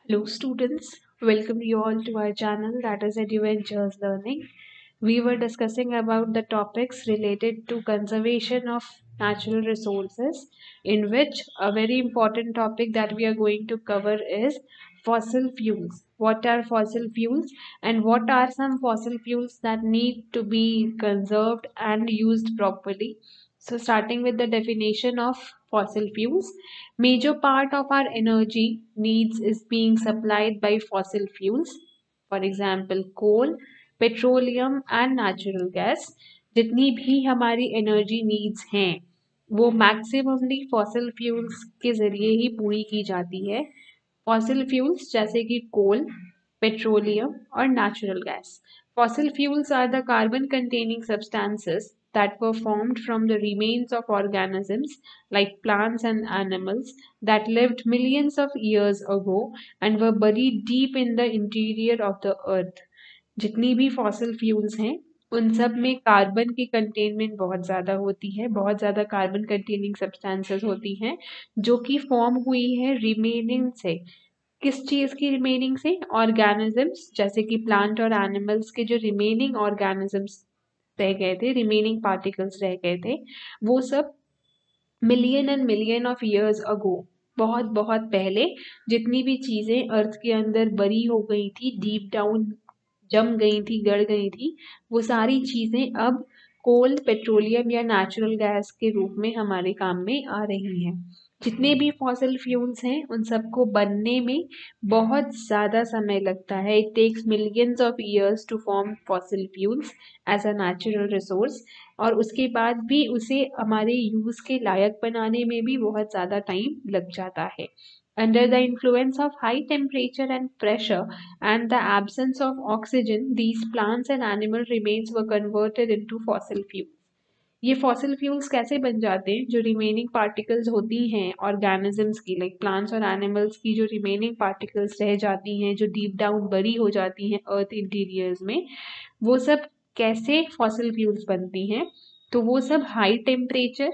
Hello students, welcome you all to our channel that is Adventures Learning. We were discussing about the topics related to conservation of natural resources, in which a very important topic that we are going to cover is fossil fuels. What are fossil fuels and what are some fossil fuels that need to be conserved and used properly? So starting with the definition of fossil fuels, major part of our energy needs is being supplied by fossil fuels, for example coal, petroleum and natural gas. जितनी भी हमारी energy needs हैं वो maximally fossil fuels के ज़रिए ही पूरी की जाती है। फॉसिल फ्यूल्स जैसे कि कोल, पेट्रोलियम और natural gas. Fossil fuels are the carbon containing substances that were formed from the remains of organisms like plants and animals that lived millions of years ago and were buried deep in the interior of the earth. जितनी भी fossil fuels हैं उन सब में carbon की containment बहुत ज़्यादा होती है, बहुत ज़्यादा कार्बन कंटेनिंग सब्सटेंसेस होती हैं जो कि फॉर्म हुई है रिमेनिंग से। किस चीज़ की रिमेनिंग से? ऑर्गेनिजम्स, जैसे कि प्लांट और एनिमल्स के जो रिमेनिंग ऑर्गेनिजम्स रह गए थे, रिमेनिंग पार्टिकल्स रह गए थे, वो सब million and million of years ago, बहुत बहुत पहले जितनी भी चीज़ें अर्थ के अंदर बरी हो गई थी, डीप डाउन जम गई थी, गड़ गई थी, वो सारी चीज़ें अब कोल, पेट्रोलियम या नेचुरल गैस के रूप में हमारे काम में आ रही हैं। जितने भी फॉसिल फ्यूल्स हैं उन सबको बनने में बहुत ज़्यादा समय लगता है। It takes millions of years to form fossil fuels as a natural resource, और उसके बाद भी उसे हमारे यूज़ के लायक बनाने में भी बहुत ज़्यादा टाइम लग जाता है। Under the influence of high temperature and pressure and the absence of oxygen, these plants and animal remains were converted into fossil fuels. ये फॉसिल फ्यूल्स कैसे बन जाते हैं? जो रिमेनिंग पार्टिकल्स होती हैं ऑर्गेनिजम्स की, लाइक प्लांट्स और एनिमल्स की जो रिमेनिंग पार्टिकल्स रह जाती हैं, जो डीप डाउन बरी हो जाती हैं अर्थ इंटीरियर्स में, वो सब कैसे फॉसिल फ्यूल्स बनती हैं? तो वो सब हाई टेम्परेचर,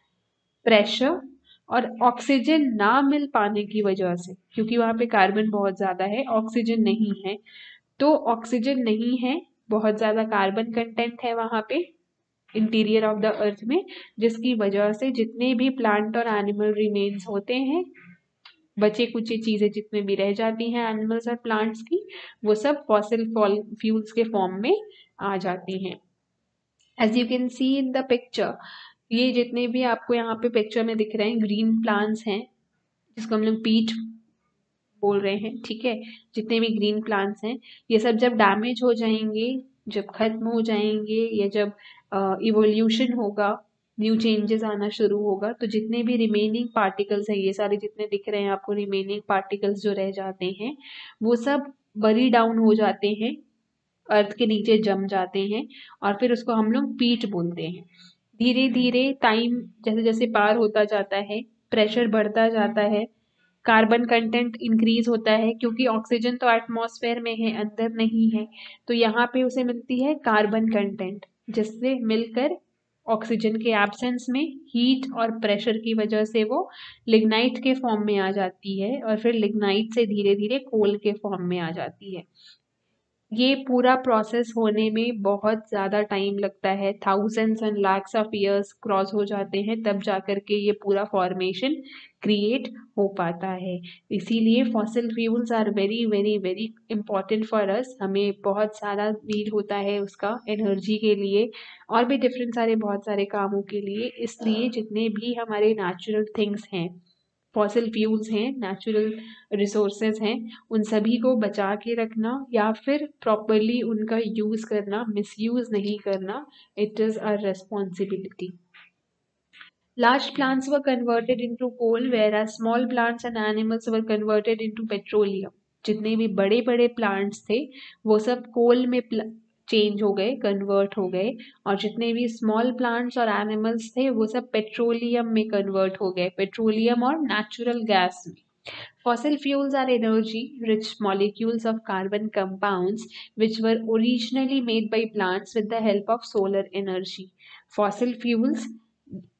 प्रेशर और ऑक्सीजन ना मिल पाने की वजह से, क्योंकि वहाँ पे कार्बन बहुत ज़्यादा है, ऑक्सीजन नहीं है। तो ऑक्सीजन नहीं है, बहुत ज़्यादा कार्बन कंटेंट है वहाँ पे इंटीरियर ऑफ द अर्थ में, जिसकी वजह से जितने भी प्लांट और एनिमल रिमेन्स होते हैं, बचे कुचे चीज़ें जितने भी रह जाती हैं एनिमल्स और प्लांट्स की, वो सब फॉसिल फ्यूल्स के फॉर्म में आ जाती हैं। As you can see in the picture, ये जितने भी आपको यहाँ पे पिक्चर में दिख रहे हैं ग्रीन प्लांट्स हैं, जिसको हम लोग पीट बोल रहे हैं, ठीक है। जितने भी ग्रीन प्लांट्स हैं ये सब जब डैमेज हो जाएंगे, जब खत्म हो जाएंगे, या जब इवोल्यूशन होगा, न्यू चेंजेस आना शुरू होगा, तो जितने भी रिमेनिंग पार्टिकल्स हैं, ये सारे जितने दिख रहे हैं आपको रिमेनिंग पार्टिकल्स जो रह जाते हैं, वो सब बरी डाउन हो जाते हैं, अर्थ के नीचे जम जाते हैं, और फिर उसको हम लोग पीट बोलते हैं। धीरे धीरे टाइम जैसे जैसे पार होता जाता है, प्रेशर बढ़ता जाता है, कार्बन कंटेंट इंक्रीज होता है, क्योंकि ऑक्सीजन तो एटमॉस्फेयर में है, अंदर नहीं है, तो यहाँ पे उसे मिलती है कार्बन कंटेंट, जिससे मिलकर ऑक्सीजन के एब्सेंस में हीट और प्रेशर की वजह से वो लिग्नाइट के फॉर्म में आ जाती है, और फिर लिग्नाइट से धीरे धीरे कोल के फॉर्म में आ जाती है। ये पूरा प्रोसेस होने में बहुत ज़्यादा टाइम लगता है, thousands and lakhs of years cross हो जाते हैं, तब जा कर के ये पूरा फॉर्मेशन क्रिएट हो पाता है। इसीलिए fossil fuels are very very very important for us. हमें बहुत सारा नीड होता है उसका एनर्जी के लिए, और भी डिफरेंट सारे बहुत सारे कामों के लिए। इसलिए जितने भी हमारे नेचुरल थिंग्स हैं, फॉसिल फ्यूल्स हैं, नेचुरल रिसोर्सेज हैं, उन सभी को बचा के रखना या फिर प्रॉपरली उनका यूज़ करना, मिसयूज़ नहीं करना, it is a responsibility. Large plants were converted into coal, whereas small plants and animals were converted into petroleum. जितने भी बड़े बड़े प्लांट्स थे वो सब कोल में चेंज हो गए, कन्वर्ट हो गए, और जितने भी स्मॉल प्लांट्स और एनिमल्स थे वो सब पेट्रोलियम में कन्वर्ट हो गए, पेट्रोलियम और नेचुरल गैस में। Fossil fuels are energy-rich molecules of carbon compounds which were originally made by plants with the help of solar energy. Fossil fuels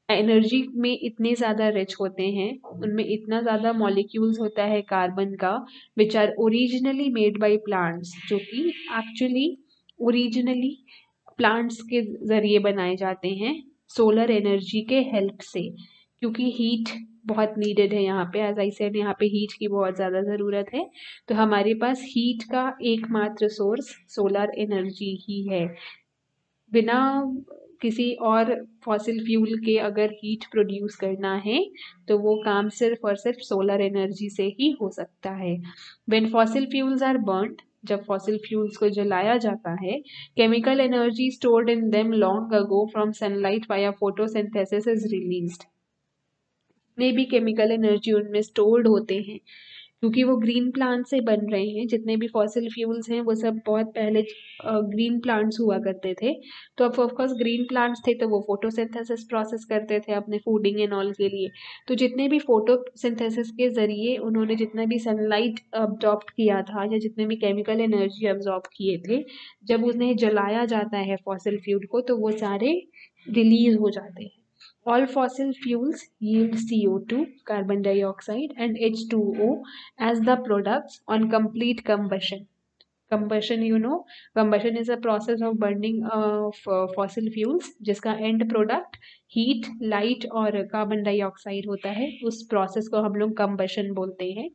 energy में इतने ज़्यादा रिच होते हैं, उनमें इतना ज़्यादा मॉलिक्यूल्स होता है कार्बन का, which are originally made by plants, जो कि एक्चुअली ओरिजिनली प्लांट्स के ज़रिए बनाए जाते हैं सोलर एनर्जी के हेल्प से, क्योंकि हीट बहुत नीडेड है यहाँ पे, एज आई सेड यहाँ पे हीट की बहुत ज़्यादा ज़रूरत है। तो हमारे पास हीट का एकमात्र सोर्स सोलर एनर्जी ही है। बिना किसी और फॉसिल फ्यूल के अगर हीट प्रोड्यूस करना है तो वो काम सिर्फ और सिर्फ सोलर एनर्जी से ही हो सकता है। When fossil fuels are burned, जब फॉसिल फ्यूल्स को जलाया जाता है, chemical energy stored in them long ago from sunlight via photosynthesis is released. जितने भी केमिकल एनर्जी उनमें स्टोर्ड होते हैं, क्योंकि वो ग्रीन प्लांट से बन रहे हैं, जितने भी फॉसिल फ्यूल्स हैं वो सब बहुत पहले ग्रीन प्लांट्स हुआ करते थे। तो अब ऑफकोर्स ग्रीन प्लांट्स थे तो वो फोटोसिंथेसिस प्रोसेस करते थे अपने फूडिंग एंड ऑल के लिए। तो जितने भी फोटोसिंथेसिस के ज़रिए उन्होंने जितना भी सनलाइट अब्जॉर्ब किया था या जितने भी केमिकल एनर्जी अब्जॉर्ब किए थे, जब उन्हें जलाया जाता है फॉसिल फ्यूल को तो वो सारे रिलीज हो जाते हैं। All fossil fuels yield CO2, carbon dioxide, and H2O as the products on complete combustion. Combustion, combustion is a process of burning of fossil fuels, जिसका end product heat, light और carbon dioxide होता है। उस process को हम लोग combustion बोलते हैं।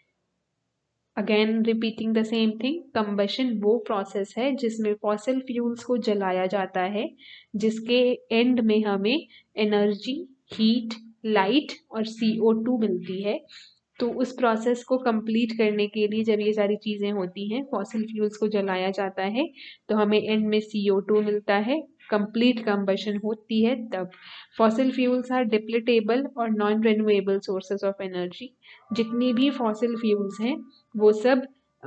Again repeating the same thing, combustion वो प्रोसेस है जिसमें फॉसिल फ्यूल्स को जलाया जाता है, जिसके एंड में हमें एनर्जी, हीट, लाइट और CO2 मिलती है। तो उस प्रोसेस को कंप्लीट करने के लिए जब ये सारी चीज़ें होती हैं, फॉसिल फ्यूल्स को जलाया जाता है तो हमें एंड में CO2 मिलता है, कंप्लीट कंबशन होती है तब। फॉसिल फ्यूल्स आर डिप्लेटेबल और non renewable sources of energy. जितनी भी फॉसिल फ्यूल्स हैं वो सब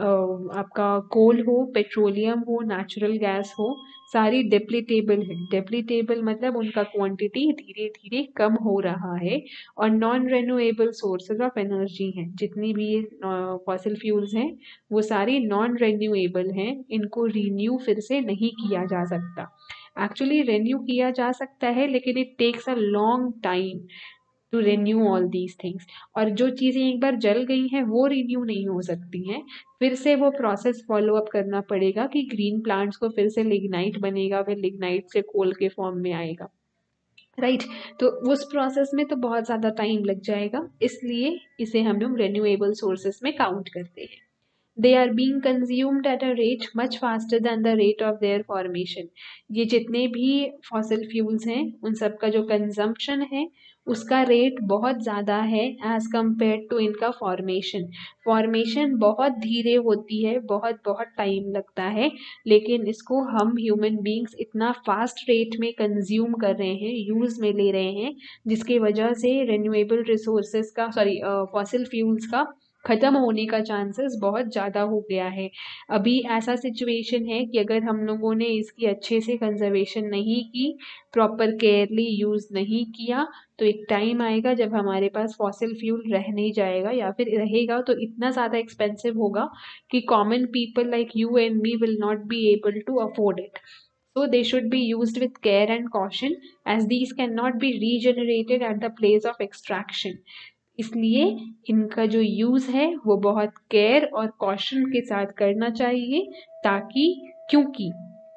आपका कोल हो, पेट्रोलियम हो, नेचुरल गैस हो, सारी डिप्लीटेबल है। डिप्लीटेबल मतलब उनका क्वांटिटी धीरे धीरे कम हो रहा है, और non renewable sources of energy हैं। जितनी भी फॉसिल फ्यूल्स हैं वो सारी नॉन रेन्यूएबल हैं, इनको रीन्यू फिर से नहीं किया जा सकता। एक्चुअली रेन्यू किया जा सकता है लेकिन it takes a long time to renew all these things. और जो चीज़ें एक बार जल गई हैं वो रिन्यू नहीं हो सकती हैं, फिर से वो प्रोसेस फॉलो अप करना पड़ेगा कि ग्रीन प्लांट्स को फिर से लिग्नाइट बनेगा, फिर लिग्नाइट से कोल के फॉर्म में आएगा, राइट। तो उस प्रोसेस में तो बहुत ज़्यादा टाइम लग जाएगा, इसलिए इसे हम लोग रिन्यूएबल सोर्सेस में काउंट करते हैं। They are being consumed at a rate much faster than the rate of their formation. ये जितने भी फॉसिल फ्यूल्स हैं उन सब का जो कंजम्पशन है उसका रेट बहुत ज़्यादा है एज कम्पेयर टू इनका फॉर्मेशन। फॉर्मेशन बहुत धीरे होती है, बहुत बहुत टाइम लगता है, लेकिन इसको हम ह्यूमन बींग्स इतना फास्ट रेट में कंज्यूम कर रहे हैं, यूज़ में ले रहे हैं, जिसकी वजह से रिन्यूएबल रिसोर्सेज का फॉसिल फ्यूल्स का ख़त्म होने का चांसेस बहुत ज़्यादा हो गया है। अभी ऐसा सिचुएशन है कि अगर हम लोगों ने इसकी अच्छे से कंजर्वेशन नहीं की, प्रॉपर केयरली यूज़ नहीं किया, तो एक टाइम आएगा जब हमारे पास फॉसिल फ्यूल रह नहीं जाएगा, या फिर रहेगा तो इतना ज़्यादा एक्सपेंसिव होगा कि common people like you and me will not be able to afford it. So they should be used with care and caution, as these cannot be regenerated at the place of extraction. इसलिए इनका जो use है वो बहुत care और caution के साथ करना चाहिए, ताकि क्योंकि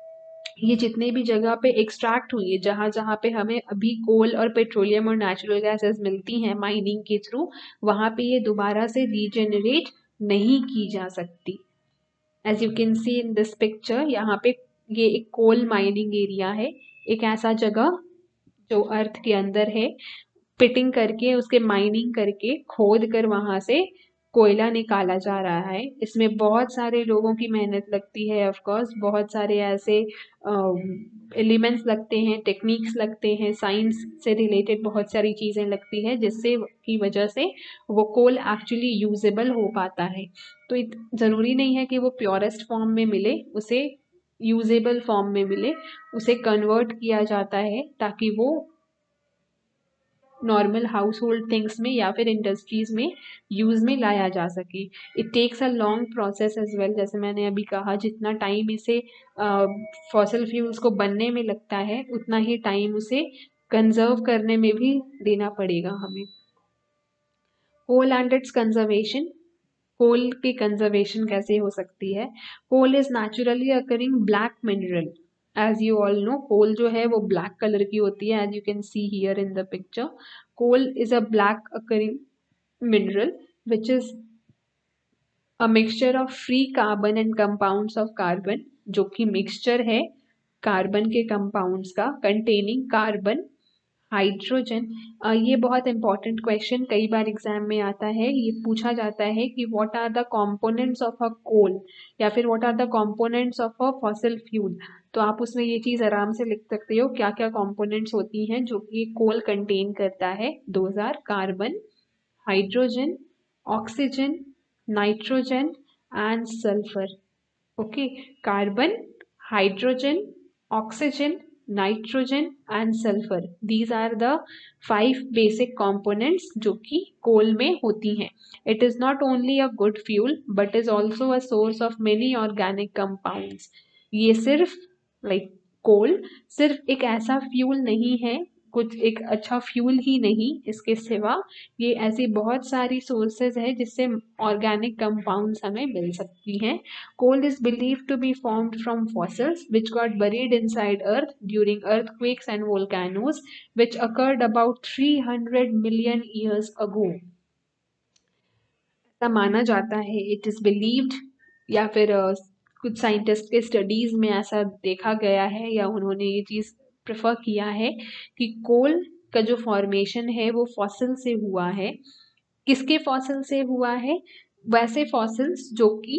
ये जितने भी जगह पे एक्सट्रैक्ट हुई है, जहाँ जहाँ पे हमें अभी कोल और पेट्रोलियम और नेचुरल गैसेस मिलती हैं माइनिंग के थ्रू, वहाँ पे ये दोबारा से रीजनरेट नहीं की जा सकती। As you can see in this picture, यहाँ पे ये एक कोल माइनिंग एरिया है, एक ऐसा जगह जो अर्थ के अंदर है, पिटिंग करके उसके माइनिंग करके खोद कर वहाँ से कोयला निकाला जा रहा है। इसमें बहुत सारे लोगों की मेहनत लगती है, ऑफ कोर्स बहुत सारे ऐसे एलिमेंट्स लगते हैं, टेक्निक्स लगते हैं, साइंस से रिलेटेड बहुत सारी चीज़ें लगती हैं, जिससे की वजह से वो कोल एक्चुअली यूजेबल हो पाता है। तो ज़रूरी नहीं है कि वो प्योरेस्ट फॉर्म में मिले, उसे यूजेबल फॉर्म में मिले, उसे कन्वर्ट किया जाता है ताकि वो नॉर्मल हाउस होल्ड थिंग्स में या फिर इंडस्ट्रीज में यूज़ में लाया जा सके। It takes a long process as well, जैसे मैंने अभी कहा जितना टाइम इसे फॉसिल फ्यूल्स को बनने में लगता है उतना ही टाइम उसे कंजर्व करने में भी देना पड़ेगा हमें। Coal and its conservation, coal की कंजर्वेशन कैसे हो सकती है? Coal is naturally occurring black mineral. As you all know, coal जो है वो ब्लैक कलर की होती है, as you can see here in the picture. Coal is a black occurring mineral which is a mixture of free carbon and compounds of carbon, जो कि mixture है carbon के कंपाउंड्स का, कंटेनिंग कार्बन, हाइड्रोजन। ये बहुत important question कई बार exam में आता है, ये पूछा जाता है कि what are the components of a coal, या फिर what are the components of a fossil fuel. तो आप उसमें ये चीज आराम से लिख सकते हो क्या क्या कंपोनेंट्स होती हैं जो कि कोल कंटेन करता है। Those are carbon, hydrogen, oxygen, nitrogen and sulphur. Okay, carbon, hydrogen, oxygen, nitrogen and sulfur. These are the 5 basic components जो कि कोल में होती हैं. It is not only a good fuel but is also a source of many organic compounds. ये सिर्फ कोल सिर्फ एक ऐसा फ्यूल नहीं है, कुछ एक अच्छा फ्यूल ही नहीं, इसके सिवा ये ऐसी बहुत सारी सोर्सेज है जिससे ऑर्गेनिक कंपाउंड्स हमें मिल सकती हैं। Coal is believed to be formed from fossils which got buried inside earth during earthquakes and volcanoes which occurred about 300 million years ago. ऐसा माना जाता है, इट इज बिलीव्ड, या फिर कुछ साइंटिस्ट के स्टडीज में ऐसा देखा गया है या उन्होंने ये चीज प्रेफर किया है कि कोल का जो फॉर्मेशन है वो फॉसिल से हुआ है। किसके फॉसिल से हुआ है? वैसे फॉसिल्स जो कि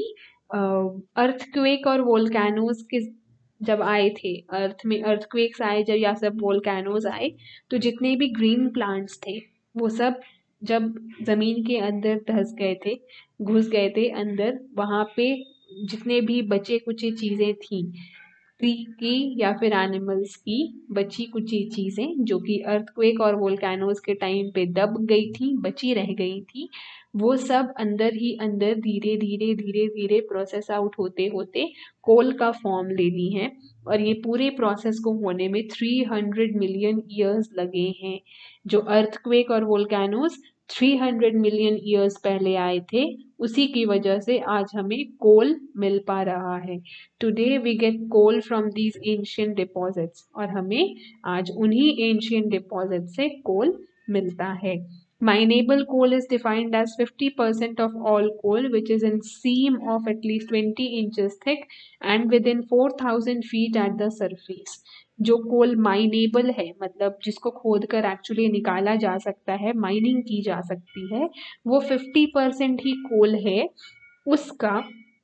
अर्थक्वेक और वोल्केनोज के जब आए थे, अर्थ में अर्थक्वेक्स आए जब, या सब वोल्केनोज आए, तो जितने भी ग्रीन प्लांट्स थे वो सब जब जमीन के अंदर धस गए थे, घुस गए थे अंदर, वहां पे जितने भी बचे कुचे चीजें थी, ट्री की या फिर एनिमल्स की बची कुची चीजें जो कि अर्थक्वेक और वोल्केनोज के टाइम पे दब गई थी, बची रह गई थी, वो सब अंदर ही अंदर धीरे धीरे धीरे धीरे प्रोसेस आउट होते होते कोल का फॉर्म ले ली हैं। और ये पूरे प्रोसेस को होने में 300 मिलियन ईयर्स लगे हैं। जो अर्थक्वेक और वोल्केनोज 300 मिलियन ईयर्स पहले आए थे, उसी की वजह से आज हमें कोल मिल पा रहा है। Today we get coal from these ancient deposits, और हमें आज उन्हीं एंशियंट डिपॉजिट से कोल मिलता है। Mineable coal is defined as 50% of all coal which is in seam of at least 20 inches thick and within 4000 feet at the surface. जो कोल minable है, मतलब जिसको खोद कर एक्चुअली निकाला जा सकता है, माइनिंग की जा सकती है, वो 50% ही कोल है उसका,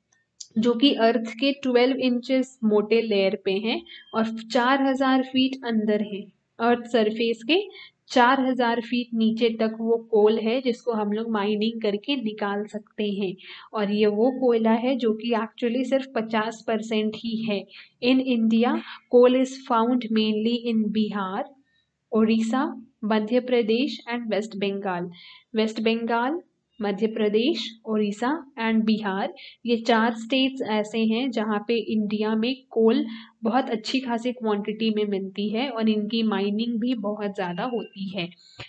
जो कि अर्थ के 12 इंचेस मोटे लेयर पे हैं और 4000 फीट अंदर है। अर्थ सरफेस के 4000 फीट नीचे तक वो कोल है जिसको हम लोग माइनिंग करके निकाल सकते हैं। और ये वो कोयला है जो कि एक्चुअली सिर्फ 50% ही है। In India coal is found mainly in Bihar, Orissa, Madhya Pradesh and West Bengal. West Bengal, Madhya Pradesh, Orissa and Bihar, ये 4 स्टेट्स ऐसे हैं जहाँ पे इंडिया में कोल बहुत अच्छी खासी क्वांटिटी में मिलती है और इनकी माइनिंग भी बहुत ज़्यादा होती है।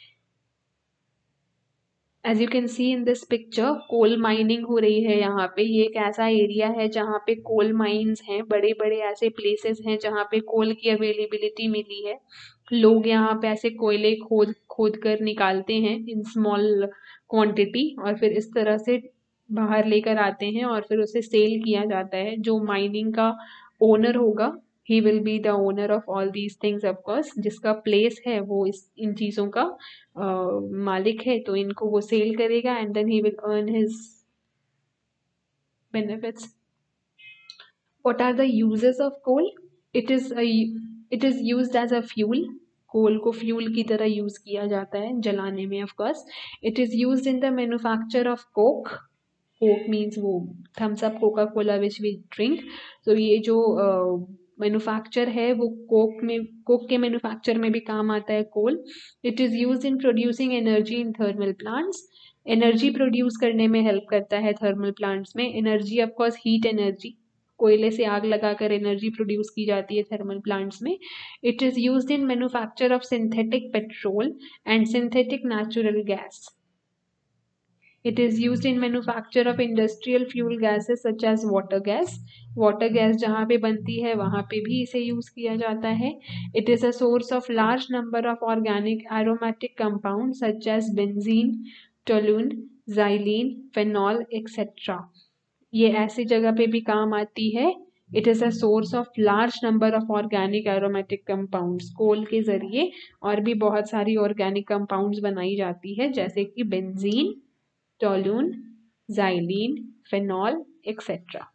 As you can see in this picture, coal mining हो रही है यहाँ पे। ये एक ऐसा एरिया है जहाँ पे कोल माइंस हैं, बड़े बड़े ऐसे प्लेसेस हैं जहाँ पे कोल की अवेलेबिलिटी मिली है। लोग यहाँ पे ऐसे कोयले खोद खोद कर निकालते हैं इन स्मॉल क्वांटिटी, और फिर इस तरह से बाहर लेकर आते हैं और फिर उसे सेल किया जाता है। जो माइनिंग का ओनर होगा, he will be the owner of all these things of course, जिसका प्लेस है वो इन चीज़ों का मालिक है, तो इनको वो सेल करेगा and then he will earn his benefits. What are the uses of coal? It is used as a fuel. कोल को फ्यूल की तरह यूज किया जाता है जलाने में, of course. It is used in the manufacture of coke. Coke means वो Thums Up, Coca Cola which we drink. तो ये जो मैन्युफैक्चर है वो कोक के मैन्युफैक्चर में भी काम आता है coal. It is used in producing energy in thermal plants. Energy produce करने में हेल्प करता है थर्मल प्लांट्स में। Energy of course heat energy, कोयले से आग लगाकर एनर्जी प्रोड्यूस की जाती है थर्मल प्लांट्स में. It is used in manufacture of synthetic petrol and synthetic natural gas. It is used in manufacture of industrial fuel gases such as water gas. Water gas जहाँ पे बनती है वहाँ पे भी इसे यूज किया जाता है. It is a source of large number of organic aromatic compounds such as benzene, toluene, xylene, phenol, etc. ये ऐसी जगह पे भी काम आती है. It is a source of large number of organic aromatic compounds. कोल के जरिए और भी बहुत सारी organic compounds बनाई जाती है जैसे कि benzene, toluene, xylene, phenol, etc.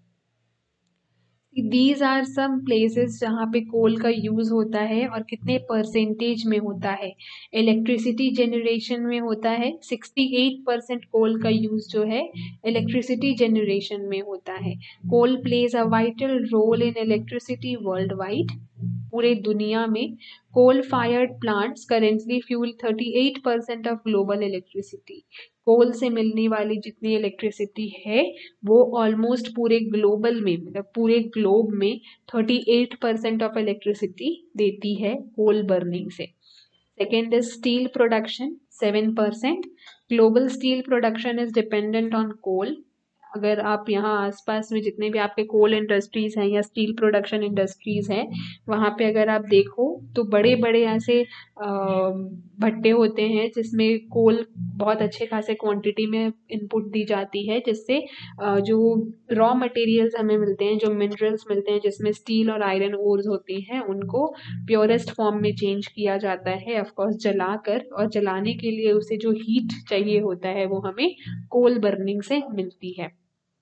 These are some places जहाँ पे कोल का यूज होता है और कितने परसेंटेज में होता है. इलेक्ट्रिसिटी जनरेशन में होता है. 68% कोल का यूज जो है इलेक्ट्रिसिटी जनरेशन में होता है. Coal plays a vital role in electricity world wide. पूरे दुनिया में coal fired plants currently fuel 38% of global electricity. Coal से मिलने वाली जितनी इलेक्ट्रिसिटी है वो ऑलमोस्ट पूरे ग्लोबल में मतलब पूरे ग्लोब में 38% ऑफ इलेक्ट्रिसिटी देती है कोल बर्निंग से. Second is steel production 7%. Global steel production is dependent on coal. अगर आप यहाँ आसपास में जितने भी आपके कोल इंडस्ट्रीज हैं या स्टील प्रोडक्शन इंडस्ट्रीज हैं वहाँ पे अगर आप देखो तो बड़े बड़े ऐसे भट्टे होते हैं जिसमें कोल बहुत अच्छे खासे क्वांटिटी में इनपुट दी जाती है जिससे जो रॉ मटेरियल्स हमें मिलते हैं जो मिनरल्स मिलते हैं जिसमें स्टील और आयरन ओर्स होती हैं उनको प्योरेस्ट फॉर्म में चेंज किया जाता है ऑफकोर्स जलाकर. और जलाने के लिए उसे जो हीट चाहिए होता है वो हमें कोल बर्निंग से मिलती है.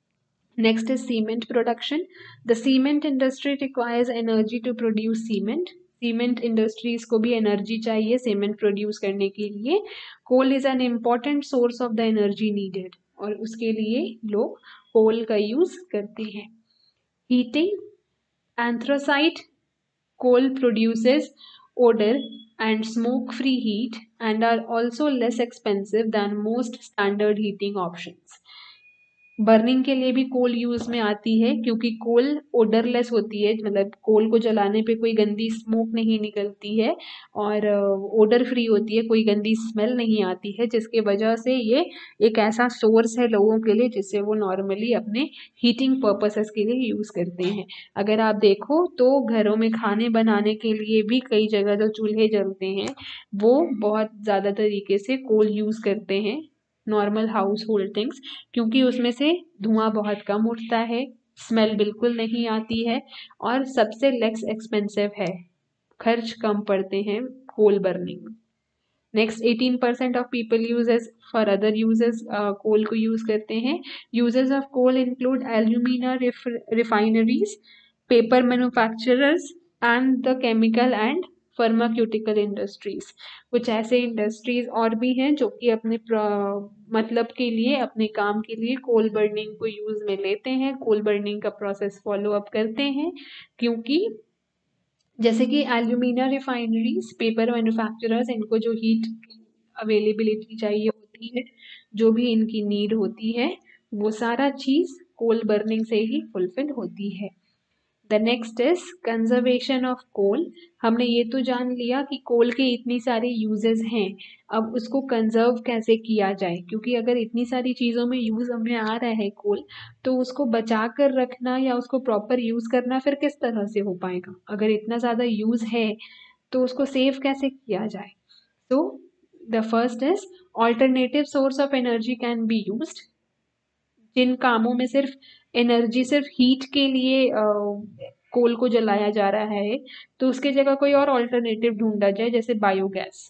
Next is cement production. The cement industry requires energy to produce cement. Cement industries को भी एनर्जी चाहिए सीमेंट प्रोड्यूस करने के लिए. Coal is an important source of the energy needed और उसके लिए लोग कोल का यूज करते हैं. Heating anthracite coal produces odor and smoke-free heat and are also less expensive than most standard heating options. Burning के लिए भी कोल यूज में आती है क्योंकि कोल ओडरलेस होती है मतलब कोल को जलाने पे कोई गंदी स्मोक नहीं निकलती है और ओडर फ्री होती है कोई गंदी स्मेल नहीं आती है जिसके वजह से ये एक ऐसा सोर्स है लोगों के लिए जिससे वो नॉर्मली अपने हीटिंग पर्पसेस के लिए यूज करते हैं. अगर आप देखो तो घरों में खाने बनाने के लिए भी कई जगह जो चूल्हे जलते हैं वो बहुत ज़्यादा तरीके से कोल यूज करते हैं नॉर्मल हाउस होल्ड थिंग्स क्योंकि उसमें से धुआं बहुत कम उठता है स्मेल बिल्कुल नहीं आती है और सबसे लेस एक्सपेंसिव है खर्च कम पड़ते हैं coal burning. Next 18% of people uses for other uses coal को यूज करते हैं. Uses of coal include alumina refineries paper manufacturers and the chemical and pharmaceutical industries. कुछ ऐसे इंडस्ट्रीज और भी हैं जो कि अपने मतलब के लिए अपने काम के लिए कोल बर्निंग को यूज में लेते हैं कोल बर्निंग का प्रोसेस फॉलो अप करते हैं क्योंकि जैसे कि एल्यूमिना रिफाइनरीज पेपर मैन्युफैक्चरर्स इनको जो हीट अवेलेबिलिटी चाहिए होती है जो भी इनकी नीड होती है वो सारा चीज कोल बर्निंग से ही फुलफिल होती है. The next is conservation of coal. हमने ये तो जान लिया कि कोल के इतनी सारी यूजेस हैं. अब उसको कंजर्व कैसे किया जाए क्योंकि अगर इतनी सारी चीज़ों में यूज हमें आ रहा है कोल तो उसको बचा कर रखना या उसको प्रॉपर यूज करना फिर किस तरह से हो पाएगा. अगर इतना ज़्यादा यूज है तो उसको सेव कैसे किया जाए. तो the first is alternative source of energy can be used. जिन कामों में सिर्फ एनर्जी सिर्फ हीट के लिए कोल को जलाया जा रहा है तो उसके जगह कोई और ऑल्टरनेटिव ढूंढा जाए जैसे biogas.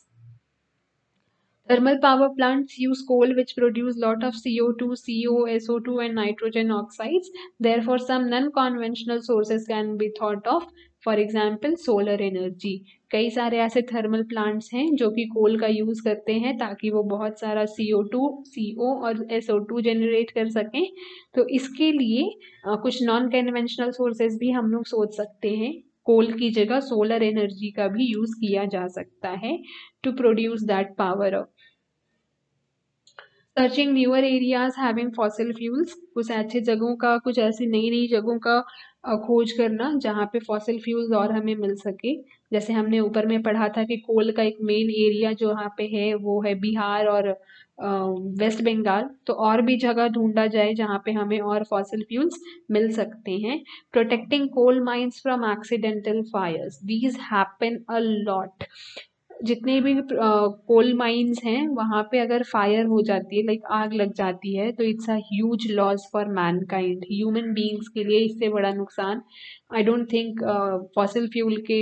Thermal power plants use coal which produce lot of CO2, CO, SO2 and nitrogen oxides. Therefore, some non-conventional sources can be thought of. For example, solar energy. कई सारे ऐसे थर्मल प्लांट्स हैं जो कि कोल का यूज करते हैं ताकि वो बहुत सारा CO2, CO और SO2 जनरेट कर सकें. तो इसके लिए कुछ नॉन कन्वेंशनल सोर्सेज भी हम लोग सोच सकते हैं. कोल की जगह सोलर एनर्जी का भी यूज किया जा सकता है to produce that power. Searching newer areas having fossil fuels, कुछ ऐसी जगहों का, कुछ ऐसी नई नई जगहों का खोज करना जहाँ पे फॉसिल फ्यूल्स और हमें मिल सके। जैसे हमने ऊपर में पढ़ा था कि कोल का एक मेन एरिया जो यहाँ पे है वो है बिहार और वेस्ट बंगाल, तो और भी जगह ढूंढा जाए जहाँ पे हमें और फॉसिल फ्यूल्स मिल सकते हैं। Protecting coal mines from accidental fires, these happen a lot. जितने भी कोल माइंस हैं वहां पे अगर फायर हो जाती है, लाइक आग लग जाती है, तो it's a huge loss for mankind, human beings के लिए इससे बड़ा नुकसान I don't think fossil fuel के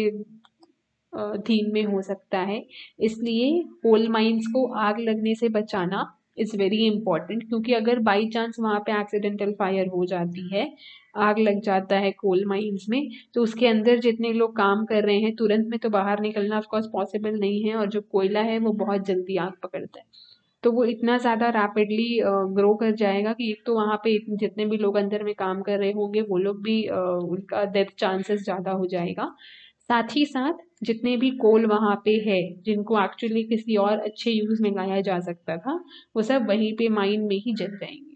थीम में हो सकता है। इसलिए कोल माइंस को आग लगने से बचाना इज वेरी इंपॉर्टेंट, क्योंकि अगर बाई चांस वहां पे एक्सीडेंटल फायर हो जाती है, आग लग जाता है कोल माइंस में, तो उसके अंदर जितने लोग काम कर रहे हैं तुरंत में तो बाहर निकलना ऑफ कोर्स पॉसिबल नहीं है, और जो कोयला है वो बहुत जल्दी आग पकड़ता है, तो वो इतना ज़्यादा रैपिडली ग्रो कर जाएगा कि एक तो वहाँ पे जितने भी लोग अंदर में काम कर रहे होंगे वो लोग भी उनका डेथ चांसेस ज़्यादा हो जाएगा। साथ ही साथ जितने भी कोल वहाँ पे है जिनको एक्चुअली किसी और अच्छे यूज में लाया जा सकता था, वो सब वहीं पे माइन में ही जल जाएंगे।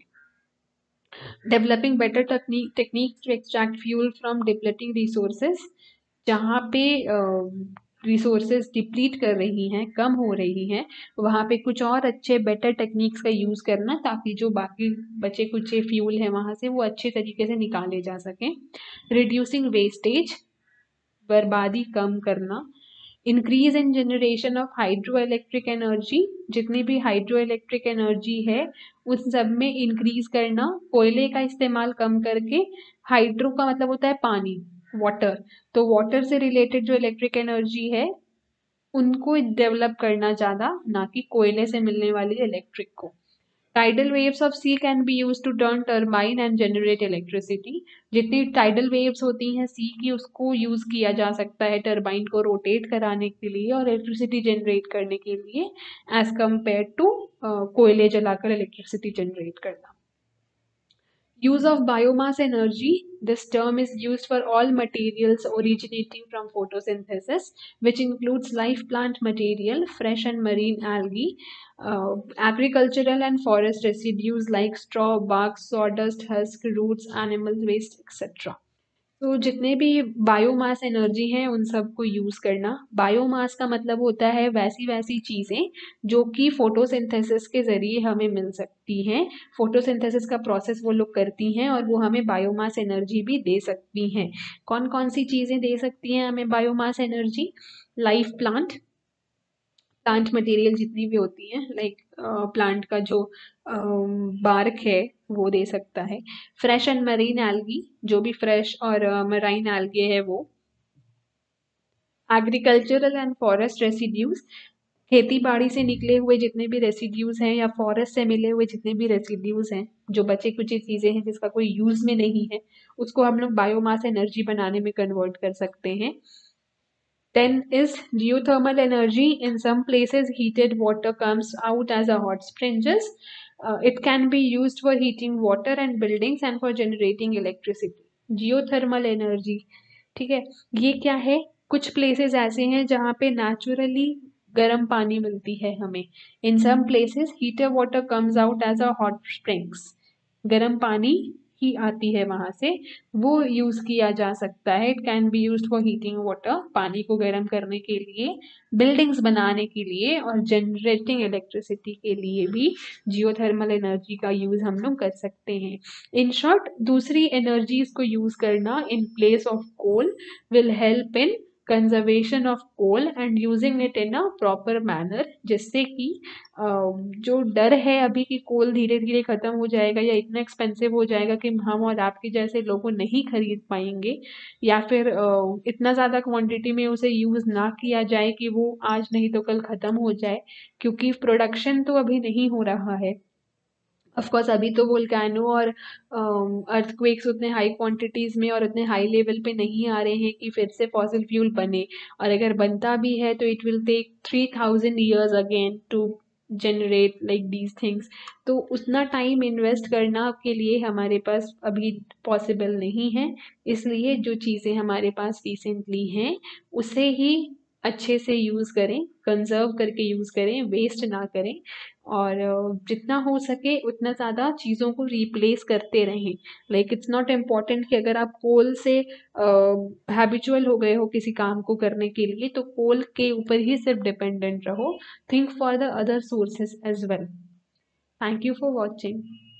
Developing better technique to extract fuel from depleting resources, जहाँ पे रिसोर्सेज डिप्लीट कर रही हैं, कम हो रही हैं, वहाँ पे कुछ और अच्छे बेटर टेक्निक्स का यूज़ करना, ताकि जो बाकी बचे कुछ फ्यूल है वहाँ से वो अच्छे तरीके से निकाले जा सकें। रिड्यूसिंग वेस्टेज, बर्बादी कम करना। Increase in generation of hydro electric energy, जितनी भी हाइड्रो इलेक्ट्रिक एनर्जी है उस सब में इंक्रीज करना, कोयले का इस्तेमाल कम करके। हाइड्रो का मतलब होता है पानी, वाटर, तो वाटर से रिलेटेड जो इलेक्ट्रिक एनर्जी है उनको डेवलप करना ज़्यादा, ना कि कोयले से मिलने वाली इलेक्ट्रिक को। Tidal waves of sea can be use to turn turbine and generate electricity, जितनी टाइडल वेव्स होती हैं सी की उसको यूज किया जा सकता है टर्बाइन को रोटेट कराने के लिए और इलेक्ट्रिसिटी जनरेट करने के लिए, एज कम्पेयर टू कोयले जलाकर इलेक्ट्रिसिटी जनरेट करना। Use of biomass energy. This term is used for all materials originating from photosynthesis, which includes life plant material, fresh and marine algae, agricultural and forest residues like straw, bark, sawdust, husk, roots, animal waste, etc. तो जितने भी biomass energy है उन सबको use करना। Biomass का मतलब होता है वैसी वैसी चीजें जो कि फोटोसिंथेसिस के जरिए हमें मिल सकती हैं। फोटोसिंथेसिस का प्रोसेस वो लोग करती हैं और वो हमें बायोमास एनर्जी भी दे सकती हैं। कौन कौन सी चीजें दे सकती हैं हमें biomass energy? Life plant, plant material जितनी भी होती हैं, लाइक प्लांट का जो बार्क है वो दे सकता है। फ्रेश एंड मरीन एल्गी, जो भी फ्रेश और मराइन एल्गे है वो। एग्रीकल्चरल एंड फॉरेस्ट रेसिड्यूज, खेती बाड़ी से निकले हुए जितने भी रेसिड्यूज हैं या फॉरेस्ट से मिले हुए जितने भी रेसिड्यूज हैं, जो बचे कुछ चीजें हैं जिसका कोई यूज में नहीं है, उसको हम लोग बायोमास एनर्जी बनाने में कन्वर्ट कर सकते हैं। Then is geothermal energy. In some places, heated water comes out as a hot springes. It can be used for heating water and buildings and for generating electricity. Geothermal energy, ठीक है, ये क्या है? कुछ places ऐसे हैं जहाँ पे नेचुरली गर्म पानी मिलती है हमें। In some places heater water comes out as a hot springs, गर्म पानी ही आती है वहां से, वो यूज किया जा सकता है। It can be use for heating water, पानी को गर्म करने के लिए, बिल्डिंग्स बनाने के लिए और जनरेटिंग इलेक्ट्रिसिटी के लिए भी जियोथर्मल एनर्जी का यूज हम लोग कर सकते हैं। इन शॉर्ट, दूसरी एनर्जीज को यूज करना in place of coal will help in conservation of coal and using it in a proper manner, जिससे कि जो डर है अभी कि कोल धीरे धीरे खत्म हो जाएगा या इतना एक्सपेंसिव हो जाएगा कि हम और आपके जैसे लोगों नहीं खरीद पाएंगे, या फिर इतना ज़्यादा क्वांटिटी में उसे यूज़ ना किया जाए कि वो आज नहीं तो कल ख़त्म हो जाए, क्योंकि प्रोडक्शन तो अभी नहीं हो रहा है। ऑफ कोर्स अभी तो वोल्केनो और अर्थक्वेक्स उतने हाई क्वांटिटीज में और उतने हाई लेवल पे नहीं आ रहे हैं कि फिर से फॉसिल फ्यूल बने, और अगर बनता भी है तो it will take 3000 years again to generate like these things. तो उतना टाइम इन्वेस्ट करना के लिए हमारे पास अभी पॉसिबल नहीं है, इसलिए जो चीज़ें हमारे पास रिसेंटली हैं उसे ही अच्छे से यूज़ करें, कंज़र्व करके यूज़ करें, वेस्ट ना करें और जितना हो सके उतना ज़्यादा चीज़ों को रिप्लेस करते रहें। लाइक इट्स नॉट इम्पोर्टेंट कि अगर आप कोल से हैबिचुअल हो गए हो किसी काम को करने के लिए तो कोल के ऊपर ही सिर्फ डिपेंडेंट रहो। Think for the other sources as well. Thank you for watching.